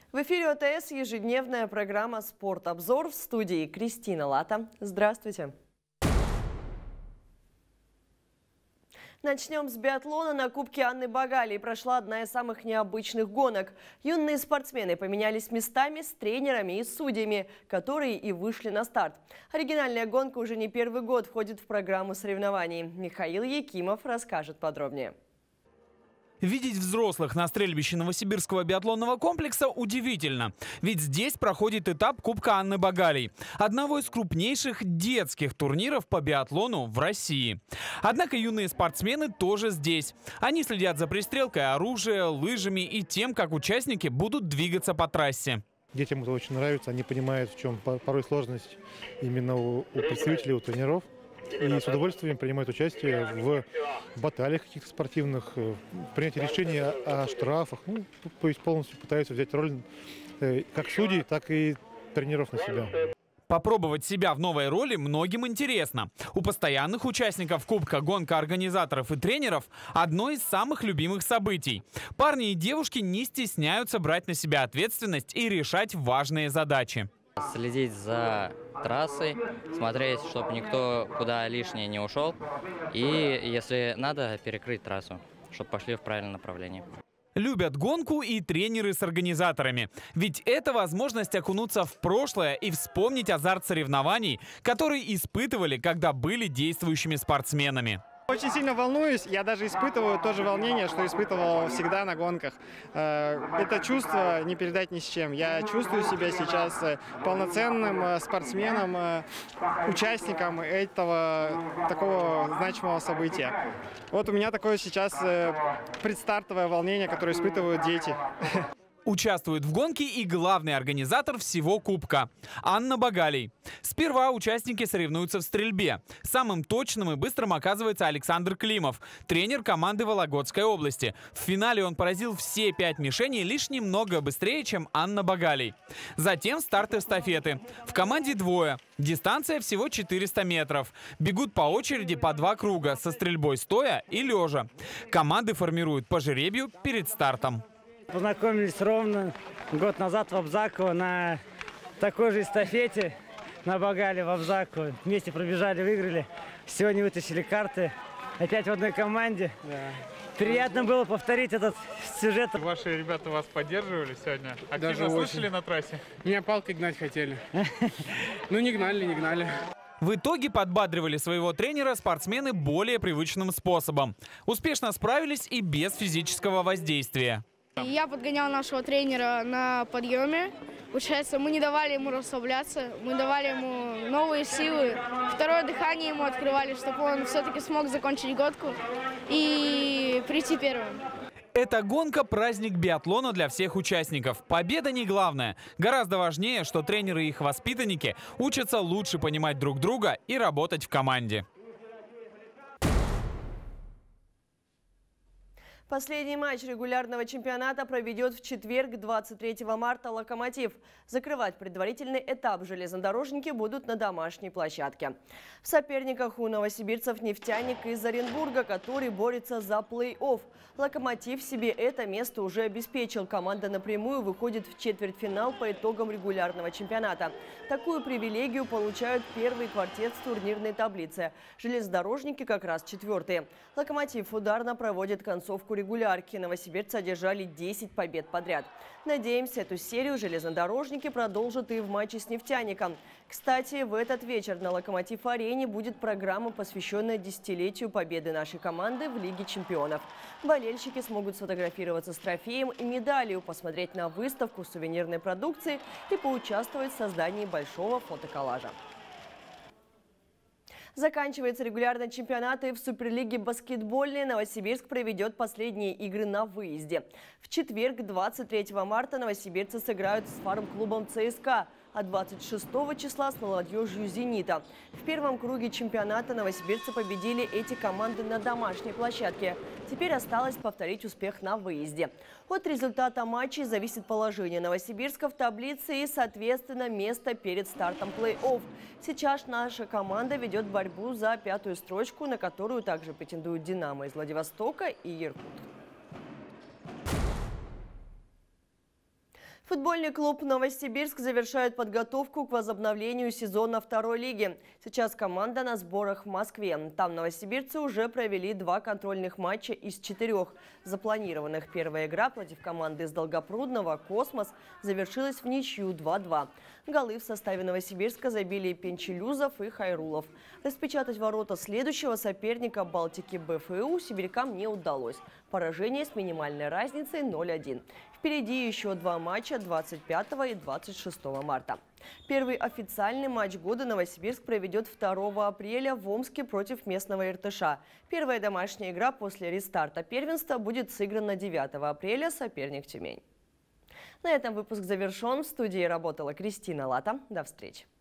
В эфире ОТС ежедневная программа «Спорт-обзор», в студии Кристина Лата. Здравствуйте. Начнем с биатлона. На Кубке Анны Багалии прошла одна из самых необычных гонок. Юные спортсмены поменялись местами с тренерами и судьями, которые и вышли на старт. Оригинальная гонка уже не первый год входит в программу соревнований. Михаил Якимов расскажет подробнее. Видеть взрослых на стрельбище Новосибирского биатлонного комплекса удивительно. Ведь здесь проходит этап Кубка Анны Багалии, одного из крупнейших детских турниров по биатлону в России. Однако юные спортсмены тоже здесь. Они следят за пристрелкой оружия, лыжами и тем, как участники будут двигаться по трассе. Детям это очень нравится, они понимают, в чем порой сложность именно у представителей, у тренеров. И с удовольствием принимают участие в баталиях каких-то спортивных, в принятии решений о штрафах. То есть полностью пытаются взять роль как судей, так и тренеров на себя. Попробовать себя в новой роли многим интересно. У постоянных участников Кубка гонка организаторов и тренеров – одно из самых любимых событий. Парни и девушки не стесняются брать на себя ответственность и решать важные задачи. Следить за трассой, смотреть, чтобы никто куда лишнее не ушел. И, если надо, перекрыть трассу, чтобы пошли в правильном направлении. Любят гонку и тренеры с организаторами. Ведь это возможность окунуться в прошлое и вспомнить азарт соревнований, которые испытывали, когда были действующими спортсменами. Очень сильно волнуюсь, я даже испытываю то же волнение, что испытывал всегда на гонках. Это чувство не передать ни с чем. Я чувствую себя сейчас полноценным спортсменом, участником этого такого значимого события. Вот у меня такое сейчас предстартовое волнение, которое испытывают дети. Участвует в гонке и главный организатор всего Кубка – Анна Багалии. Сперва участники соревнуются в стрельбе. Самым точным и быстрым оказывается Александр Климов, тренер команды Вологодской области. В финале он поразил все 5 мишеней лишь немного быстрее, чем Анна Багалии. Затем старт эстафеты. В команде двое. Дистанция всего 400 метров. Бегут по очереди по 2 круга со стрельбой стоя и лежа. Команды формируют по жеребию перед стартом. Познакомились ровно год назад в Абзаково на такой же эстафете на Багалии в Абзаково. Вместе пробежали, выиграли. Сегодня вытащили карты. Опять в одной команде. Да. Приятно было повторить этот сюжет. Ваши ребята вас поддерживали сегодня? Активно слышали на трассе? Меня палкой гнать хотели. Ну не гнали. В итоге подбадривали своего тренера спортсмены более привычным способом. Успешно справились и без физического воздействия. Я подгонял нашего тренера на подъеме. Получается, мы не давали ему расслабляться, мы давали ему новые силы. Второе дыхание ему открывали, чтобы он все-таки смог закончить гонку и прийти первым. Эта гонка – праздник биатлона для всех участников. Победа не главное. Гораздо важнее, что тренеры и их воспитанники учатся лучше понимать друг друга и работать в команде. Последний матч регулярного чемпионата проведет в четверг, 23 марта, «Локомотив». Закрывать предварительный этап железнодорожники будут на домашней площадке. В соперниках у новосибирцев «Нефтяник» из Оренбурга, который борется за плей-офф. «Локомотив» себе это место уже обеспечил. Команда напрямую выходит в четвертьфинал по итогам регулярного чемпионата. Такую привилегию получают первый квартет с турнирной таблицы. Железнодорожники как раз четвертые. «Локомотив» ударно проводит концовку регулярки. Новосибирцы одержали 10 побед подряд. Надеемся, эту серию железнодорожники продолжат и в матче с «Нефтяником». Кстати, в этот вечер на «Локомотив-арене» будет программа, посвященная десятилетию победы нашей команды в Лиге чемпионов. Болельщики смогут сфотографироваться с трофеем и медалью, посмотреть на выставку сувенирной продукции и поучаствовать в создании большого фотоколлажа. Заканчивается регулярный чемпионат, и в Суперлиге баскетбольной Новосибирск проведет последние игры на выезде. В четверг, 23 марта, новосибирцы сыграют с фарм-клубом ЦСКА, а 26 числа с молодежью «Зенита». В первом круге чемпионата новосибирцы победили эти команды на домашней площадке. Теперь осталось повторить успех на выезде. От результата матчей зависит положение Новосибирска в таблице и, соответственно, место перед стартом плей-офф. Сейчас наша команда ведет борьбу за 5-ю строчку, на которую также претендуют «Динамо» из Владивостока и «Иркут». Футбольный клуб «Новосибирск» завершает подготовку к возобновлению сезона второй лиги. Сейчас команда на сборах в Москве. Там новосибирцы уже провели 2 контрольных матча из 4 запланированных. Первая игра против команды из Долгопрудного «Космос» завершилась в ничью 2-2. Голы в составе Новосибирска забили Пенчелюзов и Хайрулов. Распечатать ворота следующего соперника Балтики БФУ сибирякам не удалось. Поражение с минимальной разницей 0-1. Впереди еще 2 матча 25 и 26 марта. Первый официальный матч года Новосибирск проведет 2 апреля в Омске против местного Иртыша. Первая домашняя игра после рестарта первенства будет сыграна 9 апреля, соперник Тюмень. На этом выпуск завершен. В студии работала Кристина Лата. До встречи.